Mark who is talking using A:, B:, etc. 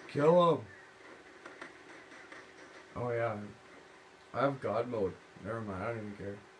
A: Kill him. Oh yeah. I have God mode. Never mind, I don't even care.